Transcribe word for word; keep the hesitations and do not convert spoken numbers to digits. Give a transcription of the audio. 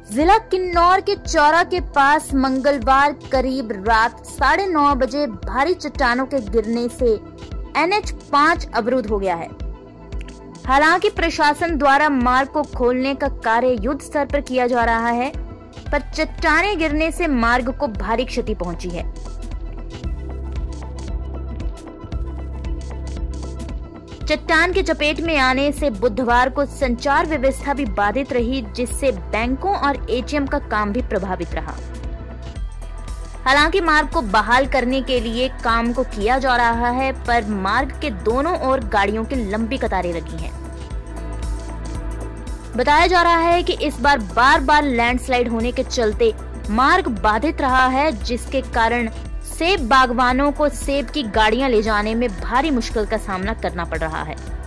जिला किन्नौर के चौरा के पास मंगलवार करीब रात साढ़े नौ बजे भारी चट्टानों के गिरने से एन एच पाँच अवरुद्ध हो गया है। हालांकि प्रशासन द्वारा मार्ग को खोलने का कार्य युद्ध स्तर पर किया जा रहा है, पर चट्टानें गिरने से मार्ग को भारी क्षति पहुंची है। चट्टान के चपेट में आने से बुधवार को संचार व्यवस्था भी बाधित रही, जिससे बैंकों और ए टी एम का काम भी प्रभावित रहा। हालांकि मार्ग को बहाल करने के लिए काम को किया जा रहा है, पर मार्ग के दोनों ओर गाड़ियों की लंबी कतारें लगी हैं। बताया जा रहा है कि इस बार बार बार लैंडस्लाइड होने के चलते मार्ग बाधित रहा है, जिसके कारण सेब बागवानों को सेब की गाड़ियां ले जाने में भारी मुश्किल का सामना करना पड़ रहा है।